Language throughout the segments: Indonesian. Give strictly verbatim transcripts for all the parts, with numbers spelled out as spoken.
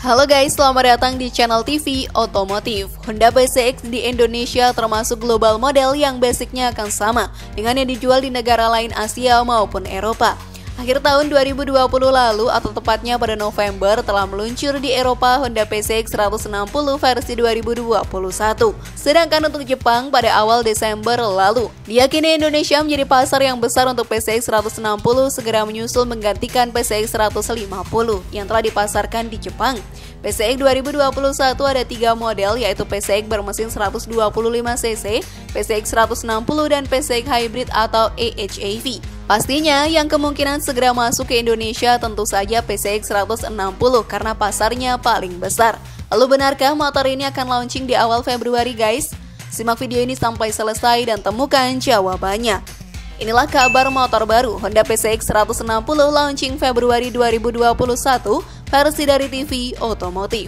Halo guys, selamat datang di channel T V Otomotif. Honda P C X di Indonesia termasuk global model yang basicnya akan sama dengan yang dijual di negara lain Asia maupun Eropa. Akhir tahun dua ribu dua puluh lalu atau tepatnya pada November telah meluncur di Eropa Honda P C X seratus enam puluh versi dua ribu dua puluh satu. Sedangkan untuk Jepang pada awal Desember lalu. Diyakini Indonesia menjadi pasar yang besar untuk P C X seratus enam puluh segera menyusul menggantikan P C X seratus lima puluh yang telah dipasarkan di Jepang. P C X dua ribu dua puluh satu ada tiga model yaitu P C X bermesin seratus dua puluh lima cc, P C X seratus enam puluh dan P C X hybrid atau E H E V. Pastinya yang kemungkinan segera masuk ke Indonesia tentu saja P C X seratus enam puluh karena pasarnya paling besar. Lalu benarkah motor ini akan launching di awal Februari guys? Simak video ini sampai selesai dan temukan jawabannya. Inilah kabar motor baru Honda P C X seratus enam puluh launching Februari dua ribu dua puluh satu versi dari T V Otomotif.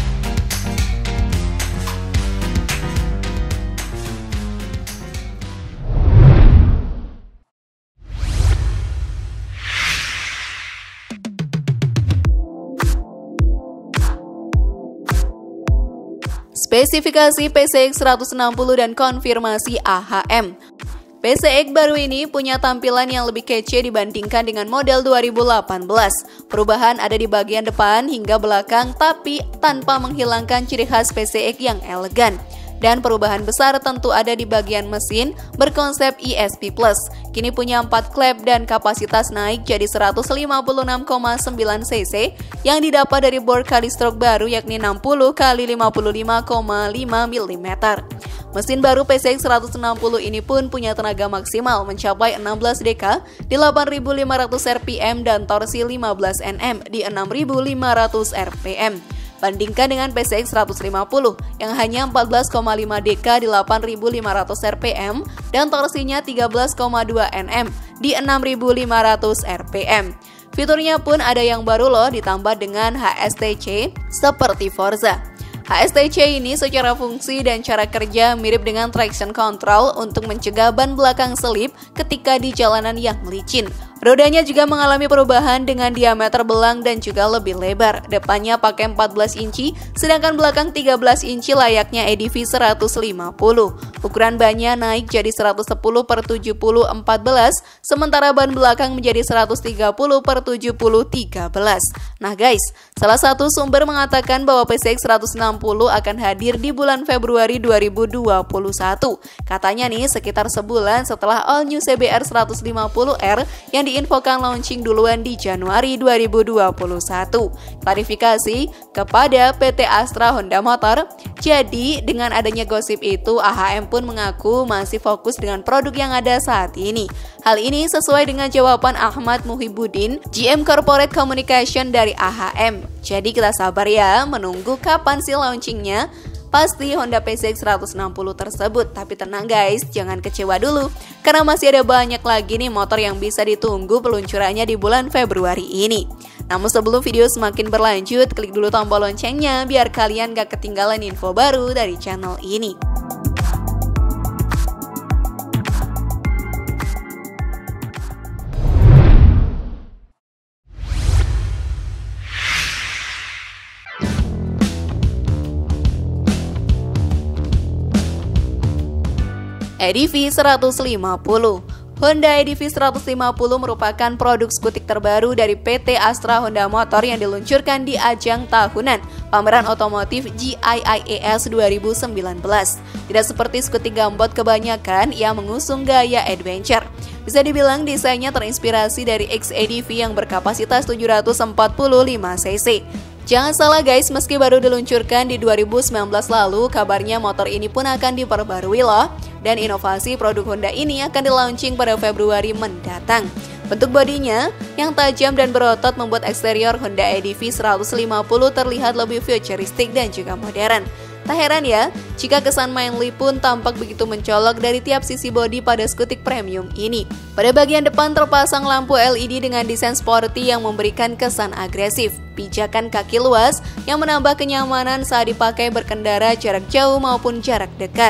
Spesifikasi P C X seratus enam puluh dan konfirmasi A H M. P C X baru ini punya tampilan yang lebih kece dibandingkan dengan model dua ribu delapan belas. Perubahan ada di bagian depan hingga belakang tapi tanpa menghilangkan ciri khas P C X yang elegan. Dan perubahan besar tentu ada di bagian mesin berkonsep E S P plus. Kini punya empat klep dan kapasitas naik jadi seratus lima puluh enam koma sembilan cc yang didapat dari bor kali stroke baru yakni enam puluh kali lima puluh lima koma lima milimeter. Mesin baru P C X seratus enam puluh ini pun punya tenaga maksimal mencapai enam belas deka di delapan ribu lima ratus R P M dan torsi lima belas newton meter di enam ribu lima ratus R P M. Bandingkan dengan P C X seratus lima puluh yang hanya empat belas koma lima deka di delapan ribu lima ratus R P M dan torsinya tiga belas koma dua newton meter di enam ribu lima ratus R P M. Fiturnya pun ada yang baru loh ditambah dengan H S T C seperti Forza. H S T C ini secara fungsi dan cara kerja mirip dengan traction control untuk mencegah ban belakang selip ketika di jalanan yang licin. Rodanya juga mengalami perubahan dengan diameter belang dan juga lebih lebar. Depannya pakai empat belas inci, sedangkan belakang tiga belas inci layaknya E D V seratus lima puluh. Ukuran bannya naik jadi seratus sepuluh per tujuh puluh empat belas, sementara ban belakang menjadi seratus tiga puluh per tujuh puluh tiga belas. Nah guys, salah satu sumber mengatakan bahwa P C X seratus enam puluh akan hadir di bulan Februari dua ribu dua puluh satu. Katanya nih sekitar sebulan setelah all new C B R seratus lima puluh R yang diinfokan launching duluan di Januari dua ribu dua puluh satu. Klarifikasi kepada P T Astra Honda Motor. Jadi dengan adanya gosip itu A H M pun mengaku masih fokus dengan produk yang ada saat ini. Hal ini sesuai dengan jawaban Ahmad Muhibbuddin, G M Corporate Communication dari A H M. Jadi kita sabar ya menunggu kapan sih launchingnya. Pasti Honda P C X seratus enam puluh tersebut. Tapi tenang guys, jangan kecewa dulu karena masih ada banyak lagi nih motor yang bisa ditunggu peluncurannya di bulan Februari ini. Namun sebelum video semakin berlanjut, klik dulu tombol loncengnya biar kalian gak ketinggalan info baru dari channel ini. E D V seratus lima puluh. Honda E D V seratus lima puluh merupakan produk skutik terbaru dari P T Astra Honda Motor yang diluncurkan di ajang tahunan pameran otomotif G I I A S dua ribu sembilan belas. Tidak seperti skutik gambot kebanyakan, ia mengusung gaya adventure. Bisa dibilang desainnya terinspirasi dari X E D V yang berkapasitas tujuh ratus empat puluh lima cc. Jangan salah guys, meski baru diluncurkan di dua ribu sembilan belas lalu, kabarnya motor ini pun akan diperbarui loh. Dan inovasi produk Honda ini akan dilaunching pada Februari mendatang. Bentuk bodinya yang tajam dan berotot membuat eksterior Honda E D V seratus lima puluh terlihat lebih futuristik dan juga modern. Tak heran ya, jika kesan manly pun tampak begitu mencolok dari tiap sisi bodi pada skutik premium ini. Pada bagian depan terpasang lampu L E D dengan desain sporty yang memberikan kesan agresif. Pijakan kaki luas yang menambah kenyamanan saat dipakai berkendara jarak jauh maupun jarak dekat.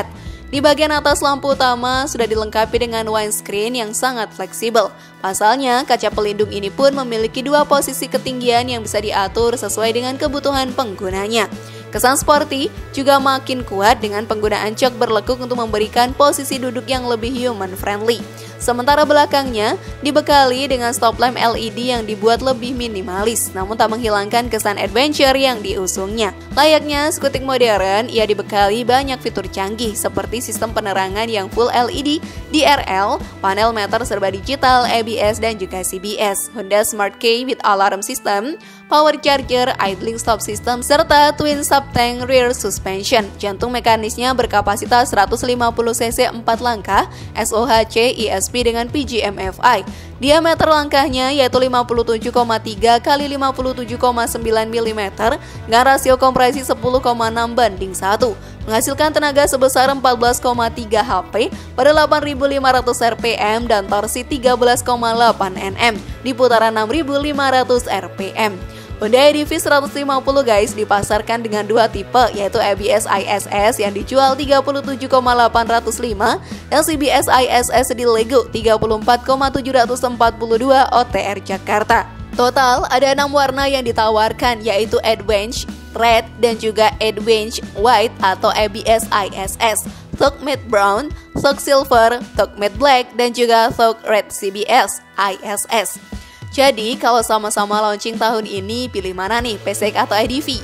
Di bagian atas lampu utama sudah dilengkapi dengan windscreen yang sangat fleksibel. Pasalnya, kaca pelindung ini pun memiliki dua posisi ketinggian yang bisa diatur sesuai dengan kebutuhan penggunanya. Kesan sporty juga makin kuat dengan penggunaan jok berlekuk untuk memberikan posisi duduk yang lebih human friendly. Sementara belakangnya dibekali dengan stop lamp L E D yang dibuat lebih minimalis, namun tak menghilangkan kesan adventure yang diusungnya. Layaknya skutik modern, ia dibekali banyak fitur canggih seperti sistem penerangan yang full L E D, D R L, panel meter serba digital, A B S dan juga C B S, Honda Smart Key with alarm system, power charger, idling stop system, serta twin sub-tank rear suspension. Jantung mekanisnya berkapasitas seratus lima puluh cc empat langkah, S O H C E S P dengan P G M F I. Diameter langkahnya yaitu lima puluh tujuh koma tiga kali lima puluh tujuh koma sembilan milimeter dengan rasio kompresi sepuluh koma enam banding satu, menghasilkan tenaga sebesar empat belas koma tiga H P pada delapan ribu lima ratus R P M dan torsi tiga belas koma delapan Newton meter di putaran enam ribu lima ratus R P M. Honda E D V seratus lima puluh guys dipasarkan dengan dua tipe, yaitu A B S I S S yang dijual tiga puluh tujuh koma delapan nol lima dan C B S I S S di Lego tiga puluh empat koma tujuh empat dua O T R Jakarta. Total ada enam warna yang ditawarkan, yaitu Adventure Red dan juga Adventure White atau A B S I S S, Thug Matte Brown, Thug Silver, Thug Matte Black dan juga Thug Red C B S I S S. Jadi kalau sama-sama launching tahun ini, pilih mana nih, P S X atau E D V?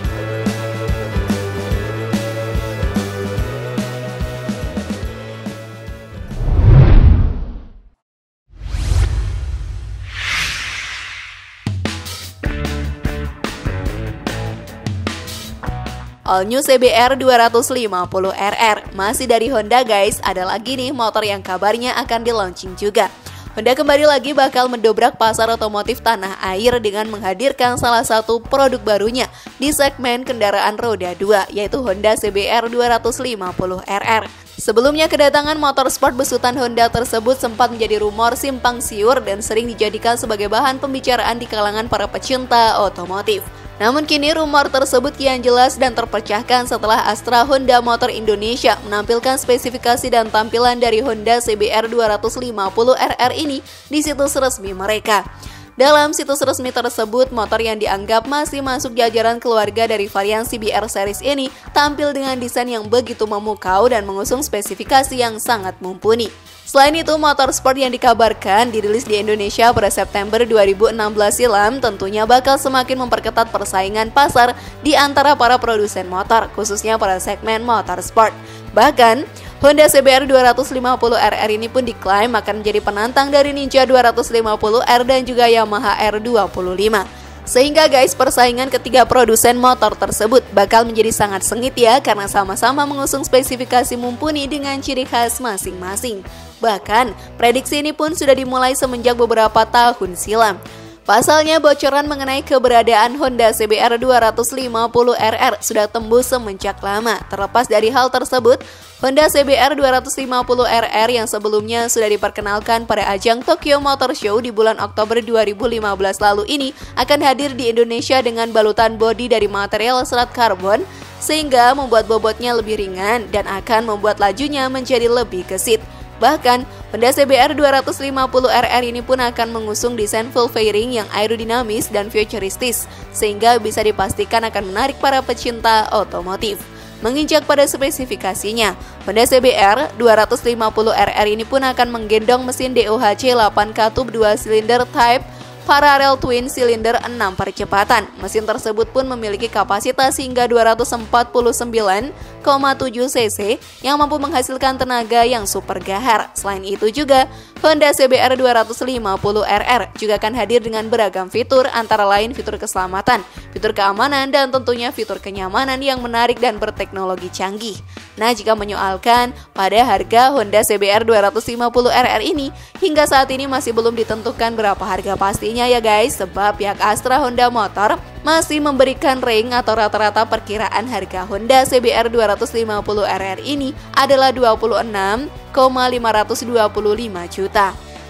All New C B R dua lima nol R R. Masih dari Honda guys, ada lagi nih motor yang kabarnya akan di launching juga. Honda kembali lagi bakal mendobrak pasar otomotif tanah air dengan menghadirkan salah satu produk barunya di segmen kendaraan roda dua, yaitu Honda C B R dua lima nol R R. Sebelumnya kedatangan motor sport besutan Honda tersebut sempat menjadi rumor simpang siur dan sering dijadikan sebagai bahan pembicaraan di kalangan para pecinta otomotif. Namun kini rumor tersebut kian jelas dan terpecahkan setelah Astra Honda Motor Indonesia menampilkan spesifikasi dan tampilan dari Honda C B R dua lima nol R R ini di situs resmi mereka. Dalam situs resmi tersebut, motor yang dianggap masih masuk jajaran keluarga dari varian C B R series ini tampil dengan desain yang begitu memukau dan mengusung spesifikasi yang sangat mumpuni. Selain itu, motor sport yang dikabarkan dirilis di Indonesia pada September dua ribu enam belas silam tentunya bakal semakin memperketat persaingan pasar di antara para produsen motor, khususnya pada segmen motor sport. Bahkan, Honda C B R dua lima nol R R ini pun diklaim akan menjadi penantang dari Ninja dua lima nol R dan juga Yamaha R dua puluh lima. Sehingga guys, persaingan ketiga produsen motor tersebut bakal menjadi sangat sengit ya, karena sama-sama mengusung spesifikasi mumpuni dengan ciri khas masing-masing. Bahkan, prediksi ini pun sudah dimulai semenjak beberapa tahun silam. Pasalnya, bocoran mengenai keberadaan Honda C B R dua lima nol R R sudah tembus semenjak lama. Terlepas dari hal tersebut, Honda C B R dua lima nol R R yang sebelumnya sudah diperkenalkan pada ajang Tokyo Motor Show di bulan Oktober dua ribu lima belas lalu ini akan hadir di Indonesia dengan balutan bodi dari material serat karbon, sehingga membuat bobotnya lebih ringan dan akan membuat lajunya menjadi lebih gesit. Bahkan, Honda C B R dua lima nol R R ini pun akan mengusung desain full fairing yang aerodinamis dan futuristis, sehingga bisa dipastikan akan menarik para pecinta otomotif. Menginjak pada spesifikasinya, Honda C B R dua lima nol R R ini pun akan menggendong mesin D O H C delapan katup dua silinder Type Parallel Twin Cylinder enam percepatan. Mesin tersebut pun memiliki kapasitas hingga dua ratus empat puluh sembilan koma tujuh cc yang mampu menghasilkan tenaga yang super gahar. Selain itu juga, Honda C B R dua lima nol R R juga akan hadir dengan beragam fitur, antara lain fitur keselamatan, fitur keamanan, dan tentunya fitur kenyamanan yang menarik dan berteknologi canggih. Nah, jika menyoalkan pada harga Honda C B R dua lima nol R R ini, hingga saat ini masih belum ditentukan berapa harga pastinya ya guys, sebab pihak Astra Honda Motor masih memberikan range atau rata-rata perkiraan harga Honda C B R dua lima nol R R ini adalah dua puluh enam koma lima dua lima juta.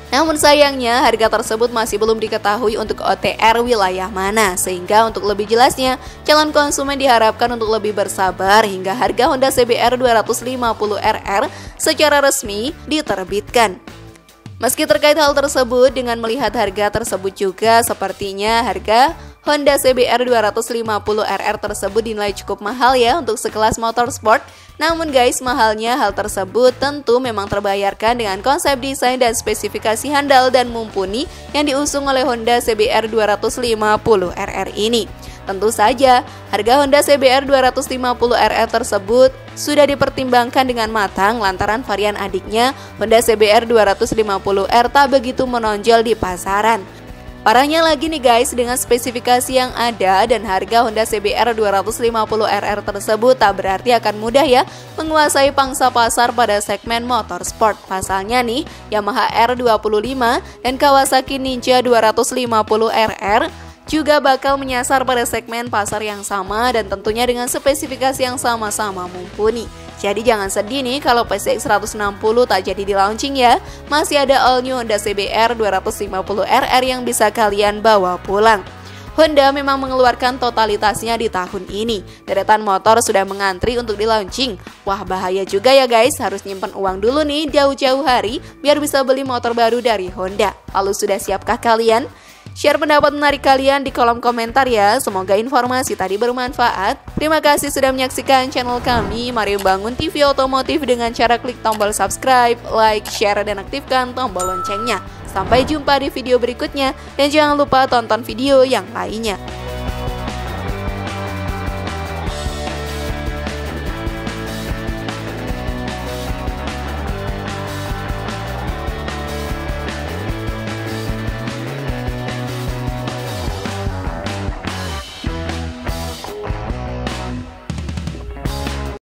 Namun sayangnya harga tersebut masih belum diketahui untuk O T R wilayah mana, sehingga untuk lebih jelasnya calon konsumen diharapkan untuk lebih bersabar hingga harga Honda C B R dua ratus lima puluh R R secara resmi diterbitkan. Meski terkait hal tersebut, dengan melihat harga tersebut juga sepertinya harga Honda C B R dua ratus lima puluh R R tersebut dinilai cukup mahal ya untuk sekelas motorsport. Namun guys, mahalnya hal tersebut tentu memang terbayarkan dengan konsep desain dan spesifikasi handal dan mumpuni yang diusung oleh Honda C B R dua ratus lima puluh R R ini. Tentu saja, harga Honda C B R dua ratus lima puluh R R tersebut sudah dipertimbangkan dengan matang lantaran varian adiknya Honda C B R dua ratus lima puluh R tak begitu menonjol di pasaran. Parahnya lagi nih guys, dengan spesifikasi yang ada dan harga Honda C B R dua ratus lima puluh R R tersebut tak berarti akan mudah ya menguasai pangsa pasar pada segmen motorsport. Pasalnya nih, Yamaha R dua puluh lima dan Kawasaki Ninja dua ratus lima puluh R R juga bakal menyasar pada segmen pasar yang sama dan tentunya dengan spesifikasi yang sama-sama mumpuni. Jadi jangan sedih nih kalau P C X seratus enam puluh tak jadi di launching ya. Masih ada all new Honda C B R dua ratus lima puluh R R yang bisa kalian bawa pulang. Honda memang mengeluarkan totalitasnya di tahun ini. Deretan motor sudah mengantri untuk di launching. Wah, bahaya juga ya guys, harus nyimpen uang dulu nih jauh-jauh hari biar bisa beli motor baru dari Honda. Lalu sudah siapkah kalian? Share pendapat menarik kalian di kolom komentar ya. Semoga informasi tadi bermanfaat. Terima kasih sudah menyaksikan channel kami Mario Bangun T V Otomotif dengan cara klik tombol subscribe, like, share, dan aktifkan tombol loncengnya. Sampai jumpa di video berikutnya dan jangan lupa tonton video yang lainnya.